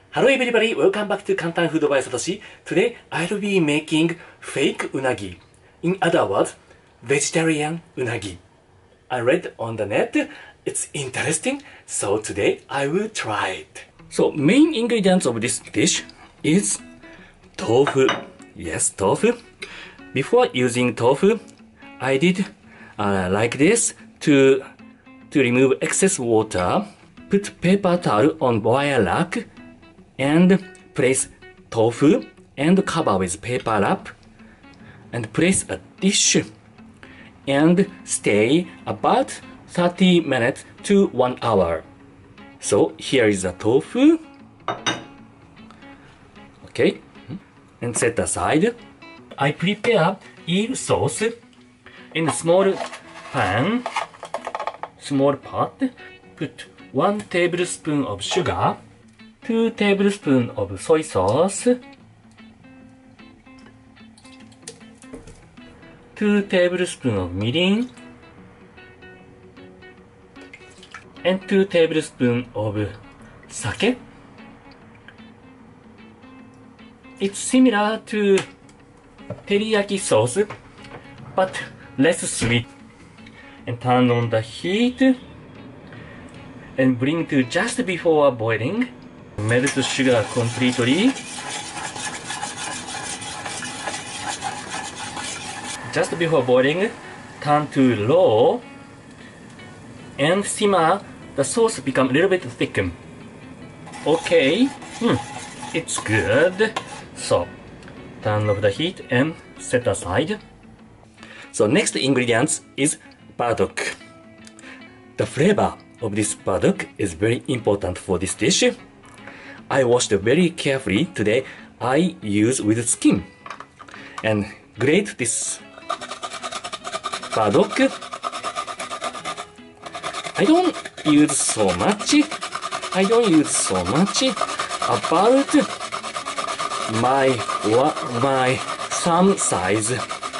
Hello everybody, welcome back to Kantan Food by Satoshi. Today I'll be making fake unagi. In other words, vegetarian unagi. I read on the net, it's interesting, so today I will try it. So main ingredients of this dish is tofu. Yes, tofu. Before using tofu, I did like this to remove excess water. Put paper towel on wire rack and place tofu and cover with paper wrap and place a dish and stay about 30 minutes to 1 hour. So here is the tofu. Okay, and set aside. I prepare eel sauce in a small pan, small pot. Put 1 tablespoon of sugar, 2 tablespoons of soy sauce, 2 tablespoons of mirin, and 2 tablespoons of sake. It's similar to teriyaki sauce, but less sweet. And turn on the heat and bring to just before boiling. Melt sugar completely. Just before boiling, turn to low and simmer. The sauce become a little bit thickened. Okay, it's good. So turn off the heat and set aside. So next ingredients is burdock. The flavor of this burdock is very important for this dish. I washed very carefully. Today I use with skin and grate this burdock. I don't use so much. About my thumb size.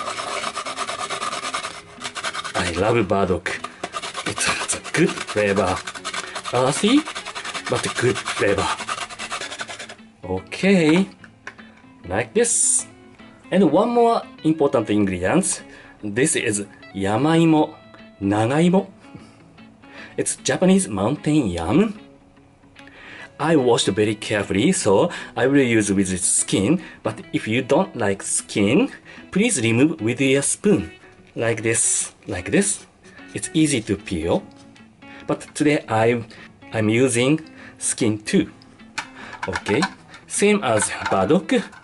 I love burdock. It has a good flavor. Earthy, but good flavor. Okay, like this. And one more important ingredient. This is yamaimo, nagaimo. It's Japanese mountain yam. I washed very carefully, so I will use with its skin. But if you don't like skin, please remove with a spoon. Like this, like this. It's easy to peel. But today I'm using skin too. Okay, same as burdock.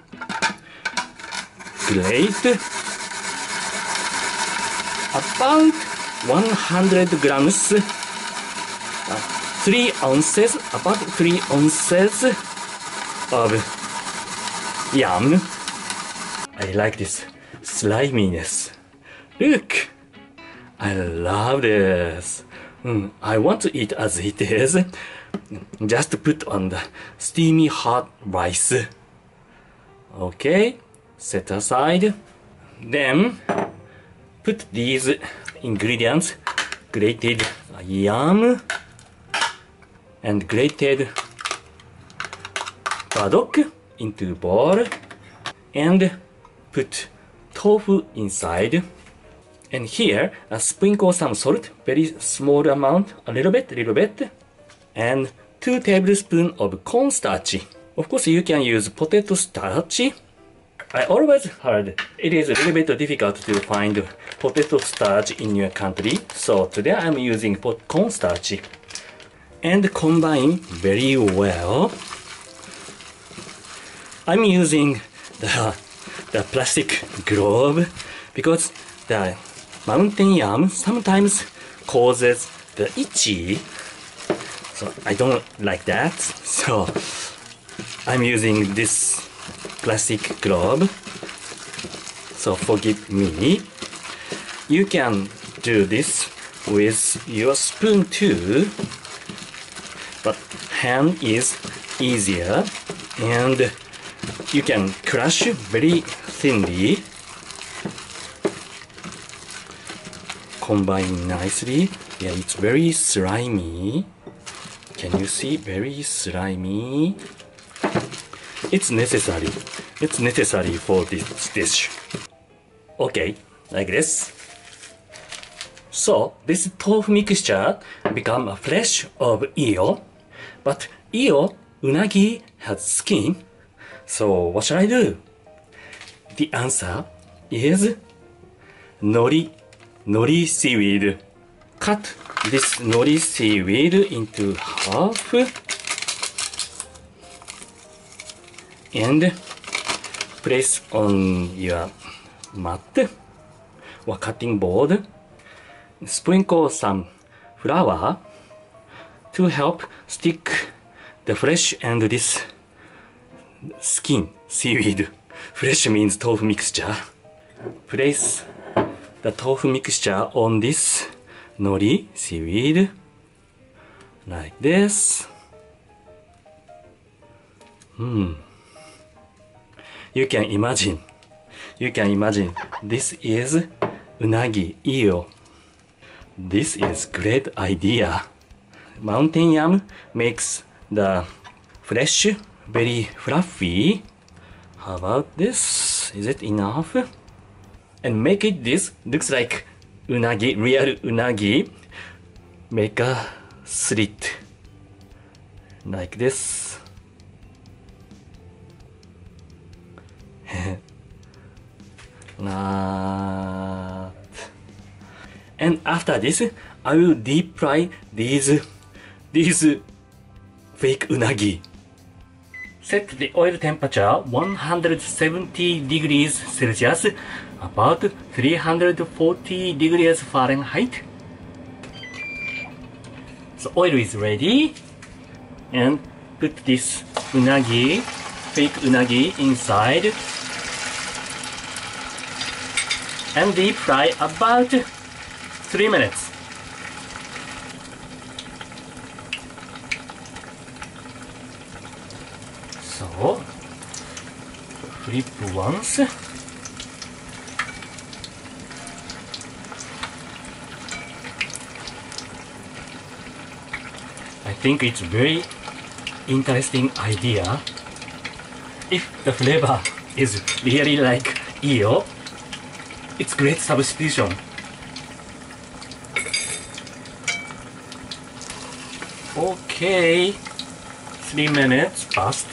Grate about 100 grams, 3 ounces, about 3 ounces of yam. I like this sliminess. Look, I love this. I want to eat as it is. Just put on the steamy hot rice. Okay, set aside. Then put these ingredients, grated yam and grated burdock into bowl and put tofu inside. And here, sprinkle some salt, very small amount, a little bit, and 2 tablespoons of cornstarch. Of course, you can use potato starch. I always heard it is a little bit difficult to find potato starch in your country, so today I'm using cornstarch. And combine very well. I'm using the plastic glove because the mountain yam sometimes causes the itchy, so I don't like that. So I'm using this plastic glove. So forgive me. You can do this with your spoon too, but hand is easier, and you can crush very thinly. Combine nicely. Yeah, it's very slimy. Can you see? Very slimy. it's necessary. It's necessary for this dish. Okay, like this. So this tofu mixture become a flesh of eel, but eel unagi has skin. So what should I do? The answer is nori seaweed. Cut this nori seaweed into half and place on your mat or cutting board. Sprinkle some flour to help stick the flesh and this skin seaweed. Flesh means tofu mixture. Place the tofu mixture on this nori seaweed like this. You can imagine this is unagi eel. This is great idea. Mountain yam makes the flesh very fluffy. How about this? Is it enough? And make it this looks like unagi, real unagi. Make a slit like this. And after this, I will deep fry these fake unagi. Set the oil temperature 170 degrees Celsius, about 340 degrees Fahrenheit. So oil is ready, and put this unagi, fake unagi inside, and deep fry about 3 minutes. So, flip once. I think it's very interesting idea. If the flavor is really like eel, it's great substitution. Okay, 3 minutes passed.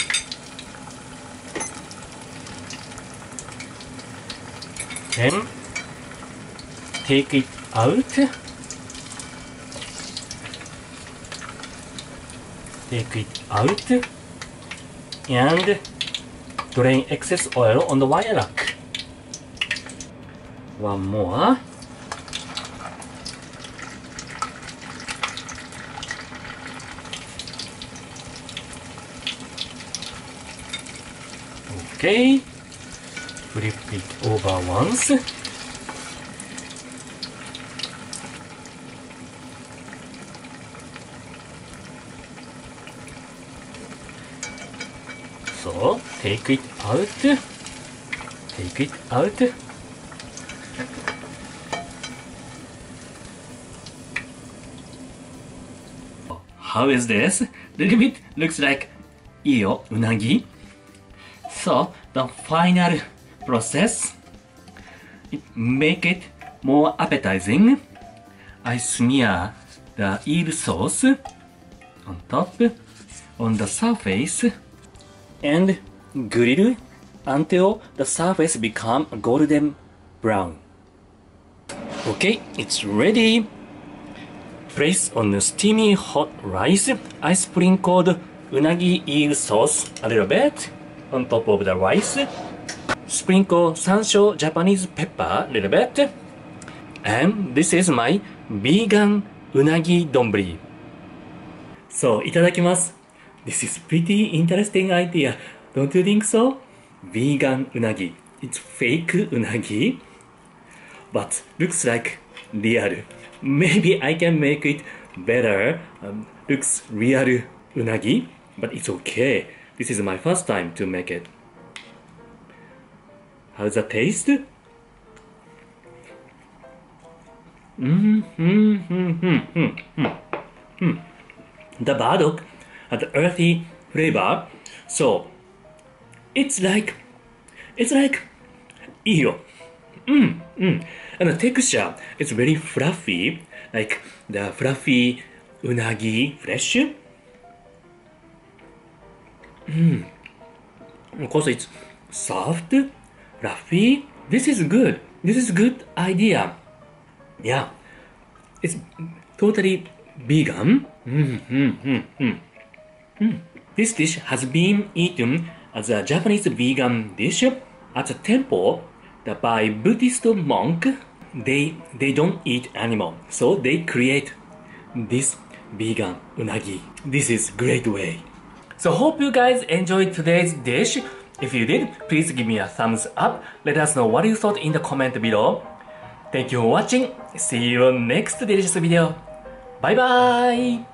Then take it out. Take it out and drain excess oil on the wire rack. One more. Okay, flip it over once. So, take it out. Take it out. How is this? Little bit looks like eel, unagi. So the final process, make it more appetizing. I smear the eel sauce on top, on the surface, and grill until the surface become golden brown. Okay, it's ready. Place on the steamy hot rice. I sprinkled unagi eel sauce a little bit on top of the rice. Sprinkle sansho Japanese pepper a little bit. And this is my vegan unagi donburi. So, いただきます。This is pretty interesting idea. Don't you think so? Vegan unagi. It's fake unagi, but looks like real. Maybe I can make it better. Looks real unagi, but it's okay. This is my first time to make it. How's the taste? The burdock has earthy flavor, so It's like, eel. And the texture is very fluffy, like the fluffy unagi flesh. Of course, it's soft, fluffy. This is good. This is a good idea. Yeah, it's totally vegan. This dish has been eaten as a Japanese vegan dish at a temple by Buddhist monk. They don't eat animal, so they create this vegan unagi. This is great way. So hope you guys enjoyed today's dish. If you did, please give me a thumbs up. Let us know what you thought in the comment below. Thank you for watching. See you next delicious video. Bye bye.